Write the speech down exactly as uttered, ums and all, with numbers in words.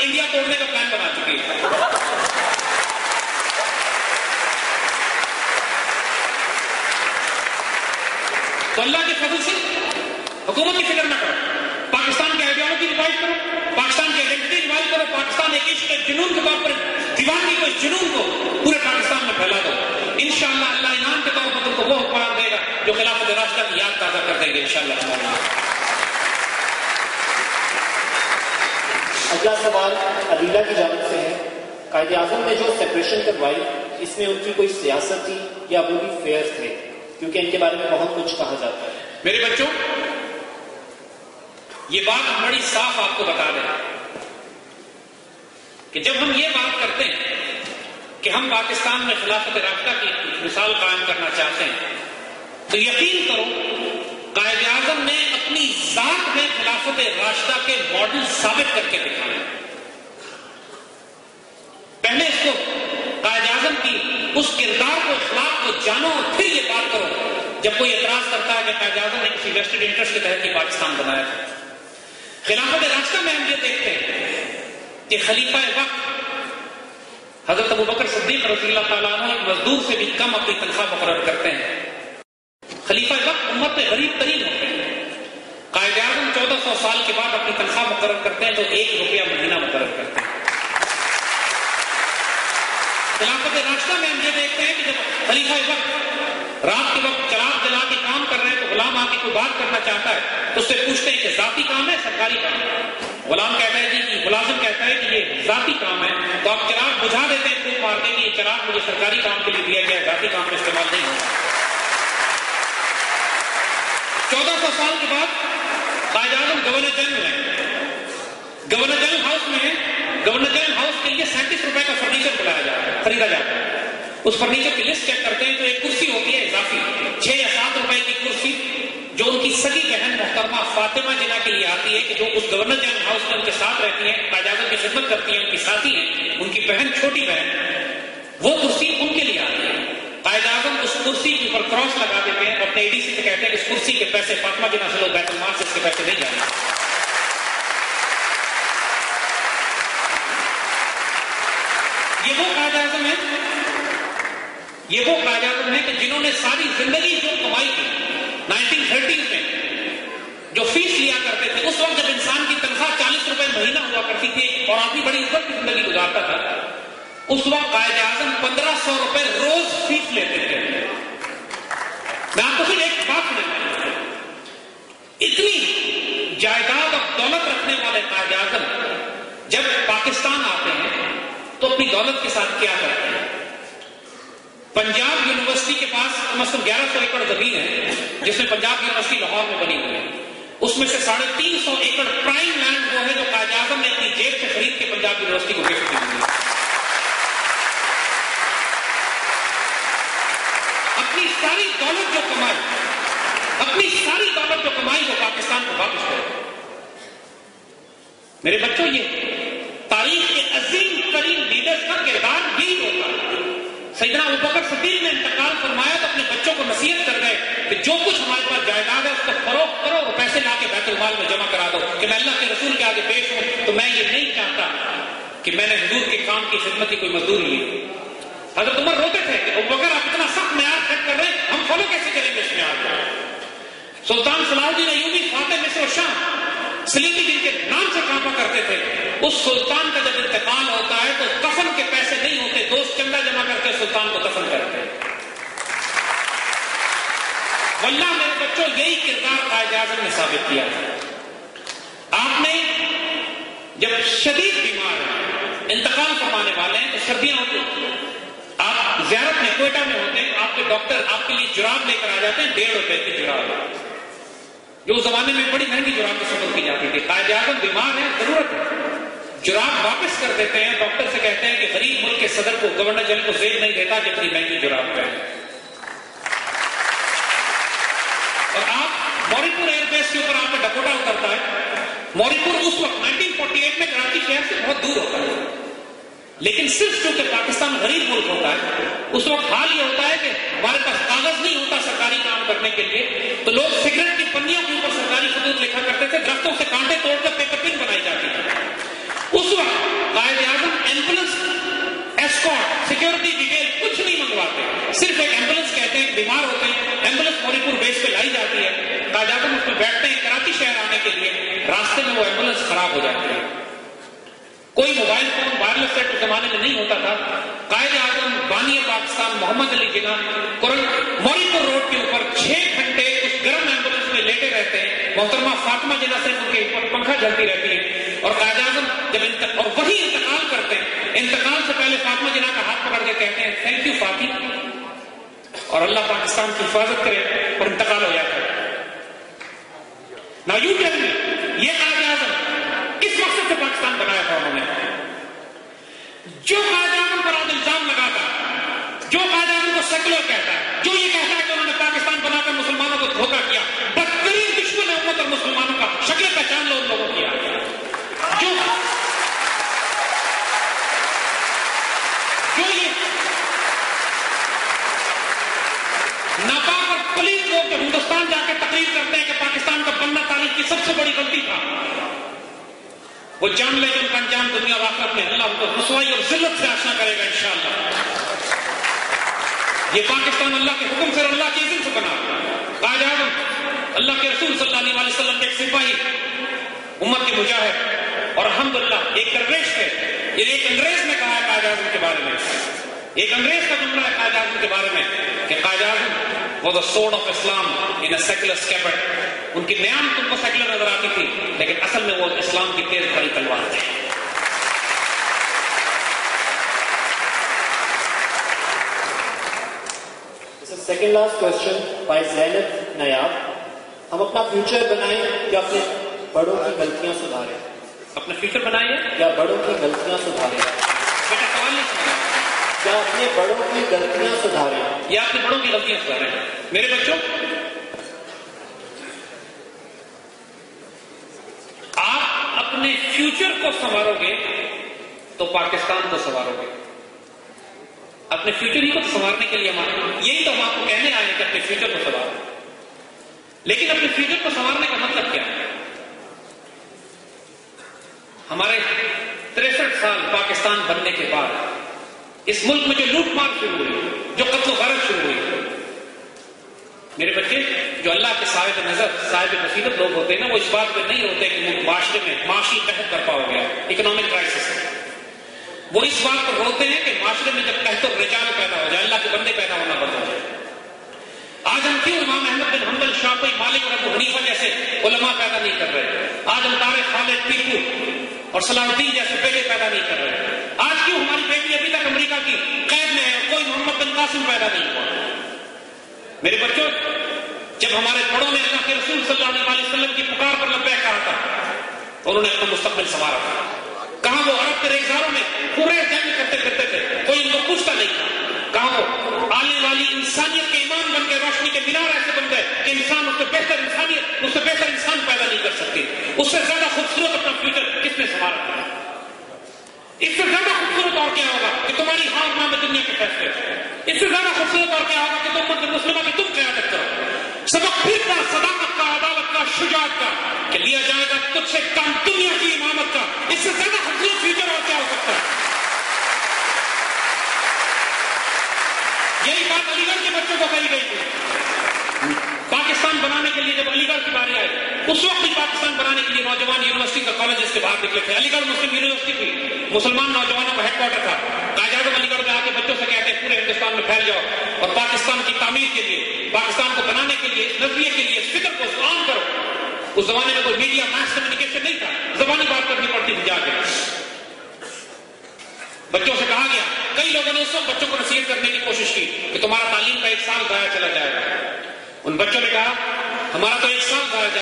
India توڑنے کا plan بنا چکی ہے. تو اللہ کے فضل سے حکومت کی فکر نہ کرو، پاکستان کی آئیڈیالوجی ریوائو کرو، پاکستان کی آئیڈینٹی ریوائو کرو، پاکستان ایک عشق ایک جنون کے طور پر دیوانگی کو، اس جنون کو پورے پاکستان میں پھیلا دو. انشاءاللہ اللہ انعام کے طور پر تم کو وہ حکمران دے گا جو خلافت راشدہ کی یاد تازہ کر دیں گے انشاءاللہ. اگلا سوال عدیلہ کی جانب سے ہے. قائد اعظم نے جو سیپریشن کروائی اس میں ان کی کوئی سیاست تھی یا وہ بھی فیئر تھے؟ کیونکہ ان کے بارے میں بہت کچھ کہا جاتا ہے. میرے بچوں، یہ بات ہم بڑی صاف آپ کو بتا دیں کہ جب ہم یہ بات کرتے ہیں کہ ہم پاکستان میں خلافت راشدہ کی مثال قائم کرنا چاہتے ہیں تو یقین کرو قائد اعظم نے اپنی ذات میں خلافت راشدہ کے ماڈل ثابت کر کے دکھائے. پہلے اس کو قائد اعظم کی اس کردار کو، اخلاق کو جانو اور پھر یہ بات کرو جب کوئی اعتراض کرتا ہے کہ قائد اعظم نے کسی ویسٹڈ انٹرسٹ کے تحت ہی پاکستان بنایا تھا. خلافت راشدہ میں ہم یہ دیکھتے ہیں کہ خلیفہ وقت حضرت ابوبکر صدیق رضی اللہ تعالیٰ عنہ ایک مزدور سے بھی کم اپنی تنخواہ مقرر کرتے ہیں. خلیفہ وقت امت میں غریب ترین ہوتے ہیں. قائد اعظم چودہ سو سال کے بعد اپنی تنخواہ مقرر کرتے ہیں تو ایک روپیہ مہینہ مقرر کرتے ہیں. خلافت راشدہ میں ہم یہ دیکھتے ہیں کہ جب خلیفہ وقت رات کے وقت چراغ جلا کے کام کر رہے ہیں تو غلام آ کے کوئی بات کرنا چاہتا ہے تو اس سے پوچھتے ہیں کہ ذاتی کام ہے سرکاری کام ہے؟ غلام کہتا ہے جی کہ ملازم کہتا ہے کہ یہ ذاتی کام ہے. تو آپ چراغ بجھا دیتے ہیں، پھوک مارتے ہیں کہ یہ چراغ مجھے سرکاری کام کے لیے دیا گیا ہے، ذاتی کام میں استعمال نہیں ہوگا. چودہ سو سال کے بعد قائد اعظم گورنر جنرل ہیں. گورنر جنرل ہاؤس میں ہے. گورنر جنرل ہاؤس کے لیے سینتیس روپے کا فرنیچر بلایا جاتا ہے، خریدا جاتا ہے. اس فرنیچر کی لسٹ چیک کرتے ہیں تو ایک کرسی ہوتی ہے اضافی، چھ یا سات روپے کی کرسی جو ان کی سگی بہن محترمہ فاطمہ جناح کے لیے آتی ہے کہ جو اس گورنر جنرل ہاؤس میں ان کے ساتھ رہتی ہیں، قائد اعظم کی خدمت کرتی ہیں، ان کی ساتھی ہیں، ان کی بہن چھوٹی بہن، وہ کرسی ان کے لیے آتی ہے. قائد اعظم اس کرسی کے اوپر کراس لگا دیتے ہیں اور اپنے اے ڈی سی سے کہتے ہیں کہ اس کرسی کے پیسے فاطمہ جناح سے لو، بیت المال سے اس کے پیسے نہیں جائیں. یہ وہ قائد اعظم ہے یہ وہ قائد اعظم ہے کہ جنہوں نے ساری زندگی جو کمائی کی نائنٹین تھرٹیز میں جو فیس لیا کرتے تھے، اس وقت جب انسان کی تنخواہ چالیس روپے مہینہ ہوا کرتی تھی اور آدمی بڑی عزت کی زندگی گزارتا تھا، اس وقت قائد اعظم پندرہ سو روپے روز فیس لیتے تھے. میں آپ کو صرف ایک بات سناؤں، اتنی جائیداد اور دولت رکھنے والے قائد اعظم جب پاکستان آتے ہیں تو اپنی دولت کے ساتھ کیا کرتے ہیں؟ پنجاب یونیورسٹی کے پاس کم از کم گیارہ سو ایکڑ زمین ہے جس میں پنجاب یونیورسٹی لاہور میں بنی ہوئی ہے. اس میں سے ساڑھے تین سو ایکڑ پرائم لینڈ وہ ہے جو قائد اعظم نے اپنی جیب سے خرید کے پنجاب یونیورسٹی کو گفٹ دی ہے. اپنی ساری دولت جو کمائی اپنی ساری دولت جو کمائی وہ پاکستان کو واپس کرے. میرے بچوں، یہ تاریخ کے عظیم ترین لیڈرز کا کردار یہی ہوتا ہے. سیدنا ابوبکر صدیق نے انتقال فرمایا تو اپنے بچوں کو نصیحت کر گئے کہ جو کچھ ہمارے پاس جائیداد ہے اس کو فروخت کرو اور پیسے لا کے بیت المال میں جمع کرا دو کہ میں اللہ کے رسول کے آگے پیش ہوں تو میں یہ نہیں چاہتا کہ میں نے حضور کے کام کی خدمت کی کوئی مزدوری لی. حضرت عمر روتے تھے کہ ابوبکر آپ اتنا سخت معیار سیٹ کر رہے ہیں، ہم فالو کیسے کریں گے اس معیار کو؟ سلطان صلاح الدین ایوبی فاتح مصر و شام سلیمی جن کے نام سے کانپا کرتے تھے، اس سلطان کا جب انتقال ہوتا ہے تو کفن کے پیسے نہیں ہوتے، دوست چندہ جمع کر کے سلطان کو دفن کرتے ہیں. واللہ میرے بچوں، یہی کردار قائد اعظم نے ثابت کیا. آپ نے جب شدید بیمار ہیں، انتقال فرمانے والے ہیں تو سردیاں ہوتی ہیں، آپ زیارت میں کوئٹہ میں ہوتے ہیں، آپ کے ڈاکٹر آپ کے لیے جراب لے کر آ جاتے ہیں، ڈیڑھ روپے کی جراب جو اس زمانے میں بڑی مہنگی جراب کی سفر کی جاتی تھی. قائد اعظم بیمار ہے، ضرورت ہے، جراب واپس کر دیتے ہیں. ڈاکٹر سے کہتے ہیں کہ غریب ملک کے صدر کو، گورنر جنرل کو زیب نہیں دیتا کہ اتنی مہنگی جراب پہنے. اور آپ موری پور ایئر بیس کے اوپر آپ کا ڈکوٹا اترتا ہے. موری پور اس وقت نائنٹین فورٹی ایٹ میں کراچی شہر سے بہت دور ہوتا ہے، لیکن صرف چونکہ پاکستان غریب ملک ہوتا ہے اس وقت حال یہ ہوتا ہے کہ ہمارے پاس کاغذ نہیں ہوتا سرکاری کام کرنے کے لیے، تو لوگ سگریٹ کی پنیوں کے اوپر سرکاری خطوط لکھا کرتے تھے، درختوں سے کانٹے توڑ کر پیپر پن بنائی جاتی تھی. اس وقت ایمبولینس ایسکارٹ سیکورٹی ڈیٹیل کچھ نہیں منگواتے, صرف ایک ایمبولینس کہتے ہیں, بیمار ہوتے ہیں, ایمبولینس موری پور بیس پہ لائی جاتی ہے, قائد اعظم اس پہ بیٹھتے ہیں کراچی شہر آنے کے لیے, راستے میں وہ ایمبولینس خراب ہو جاتی ہے. کوئی موبائل فون وائرلیس سیٹ اس زمانے میں نہیں ہوتا تھا. قائد اعظم بانی پاکستان محمد علی جناح موری پور روڈ کے اوپر چھ گھنٹے اس گرم ایمبولینس میں لیٹے رہتے ہیں. محترمہ فاطمہ جناح سے ان کے اوپر پنکھا جلتی رہتی ہے, اور قائد اعظم جب انت... اور وہی انتقال کرتے ہیں, انتقال سے پہلے فاطمہ جناح کا ہاتھ پکڑ کے کہتے ہیں تھینک یو فاطی, اور اللہ پاکستان کی حفاظت کرے, اور انتقال ہو جاتا ہے. نا یو ٹیل می, یہ قائد اعظم کس مقصد سے پاکستان بنایا تھا انہوں نے؟ جو قائد اعظم پر آج الزام لگاتا, جو قائد اعظم کو سیکولر کہتا ہے, جو یہ کہتا ہے کہ انہوں نے پاکستان بنا کر مسلمانوں کو دھوکہ کیا, بدترین دشمن ہے امت اور مسلمانوں کا, شکل پہچان لو ان لوگوں کی. جو جو یہ ناپاک اور پلیت لوگ جو ہندوستان جا کے تقریر کرتے ہیں کہ پاکستان کا بننا تاریخ کی سب سے بڑی غلطی تھا, وہ جان لے کہ ان کا انجام دنیا اور آخرت میں اللہ ان کو رسوائی اور ذلت سے آشنا کرے گا انشاءاللہ. یہ پاکستان اللہ کے حکم سے اور اللہ کے اذن سے بنا. قائد اعظم اللہ کے رسول صلی اللہ علیہ وسلم کے ایک سپاہی, امت کے مجاہد, اور الحمدللہ ایک درویش تھے. یہ ایک انگریز نے کہا ہے قائد اعظم کے بارے میں, ایک انگریز کا جملہ ہے قائد اعظم کے بارے میں کہ Quaid Azam was the sword of Islam in a secular scabbard. ان کی نیام تم کو سیکولر نظر آتی تھی, لیکن اصل میں وہ اسلام کی تیز بھری تلوار تھی. Second last question by Zainab نیاب, ہم اپنا فیوچر بنائیں یا اپنے بڑوں کی غلطیاں سدھاریں؟ اپنا فیوچر بنائیے یا بڑوں کی غلطیاں سدھاریں؟ بیٹا سوال نہیں سنا. یا اپنے بڑوں کی غلطیاں سدھاریں یا اپنے بڑوں کی غلطیاں سدھاریں. میرے بچوں, آپ اپنے فیوچر کو سنوارو گے تو پاکستان کو سنوارو گے. اپنے فیوچر ہی کو سنوارنے کے لیے ہمارے یہی تو ہم آپ کو کہنے آئے ہیں کہ اپنے فیوچر کو سنوارو. لیکن اپنے فیوچر کو سنوارنے کا مطلب کیا ہے؟ ہمارے تریسٹھ سال پاکستان بننے کے بعد اس ملک میں جو لوٹ مار شروع ہوئی, جو قتل و غارت شروع ہوئی, میرے بچے جو اللہ کے صاحب نظر صاحب بصیرت لوگ ہوتے ہیں نا, وہ اس بات پہ نہیں ہوتے کہ معاشرے میں معاشی قحط برپا ہو گیا, اکنامک کرائسس ہے. وہ اس بات پر روتے ہیں کہ معاشرے میں جب قحط و رجال پیدا ہو جائے, اللہ کے بندے پیدا ہونا بند ہو جائے. آج ہم کیوں امام احمد بن حنبل, شافعی, مالک اور ابو حنیفہ جیسے علماء پیدا نہیں کر رہے؟ آج ہم طارق, خالد, ٹیپو اور صلاح الدین جیسے بیٹے پیدا نہیں کر رہے؟ آج کیوں ہماری بیٹی ابھی تک امریکہ کی قید میں ہے, کوئی محمد بن قاسم پیدا نہیں ہوا؟ میرے بچوں, جب ہمارے بڑوں نے اللہ کے رسول صلی اللہ علیہ وسلم کی پکار پر لبیک کہا تھا, انہوں نے اپنا مستقبل سنوارا تھا. کہاں وہ عرب کے ریزاروں میں پورے جنگ کرتے پھرتے تھے, کوئی ان کو پوچھتا نہیں تھا. کہاں وہ آنے والی انسانیت کے ایمان بن کے روشنی کے مینار ایسے بن گئے کہ انسان اس سے بہتر انسانیت, اس سے بہتر انسان پیدا نہیں کر سکتی. اس سے زیادہ خوبصورت اپنا فیوچر کس نے سنوارا تھا؟ اس سے زیادہ خوبصورت اور کیا ہوگا کہ تمہاری ہار نام دنیا کے فیصلے. اس سے زیادہ خوبصورت اور کیا ہوگا کہ تم امت مسلمہ کی تم قیادت کرو. سبق پھر کا صداقت کا, عدالت کا, شجاعت کا, کہ لیا جائے گا تجھ سے کام دنیا کی امامت کا. اس سے زیادہ خوبصورت فیوچر اور کیا ہو سکتا ہے؟ یہی بات علی گڑھ کے بچوں کو کہی گئی تھی. پاکستان بنانے کے لیے جب علی گڑھ کی باری آئی, اس وقت بھی پاکستان بنانے کے لیے نوجوان یونیورسٹی کا کالج کے باہر نکلے تھے. علی گڑھ مسلم یونیورسٹی تھی, مسلمان نوجوانوں کا ہیڈ کوارٹر تھا. قائد اعظم علی گڑھ میں آ کے بچوں سے کہتے ہیں پورے ہندوستان میں پھیل جاؤ اور پاکستان کی تعمیر کے لیے, پاکستان کو بنانے کے لیے, اس نظریے کے لیے, اس فکر کو عام کرو. اس زمانے میں کوئی میڈیا ماس کمیونیکیشن نہیں تھا, زبانی بات کرنی پڑتی تھی. جا کے بچوں سے کہا گیا, کئی لوگوں نے اس وقت بچوں کو نصیحت کرنے کی کوشش کی کہ تمہارا تعلیم کا ایک سال ضائع چلا جائے گا. ان بچوں نے کہا ہمارا تو ایک سال ضائع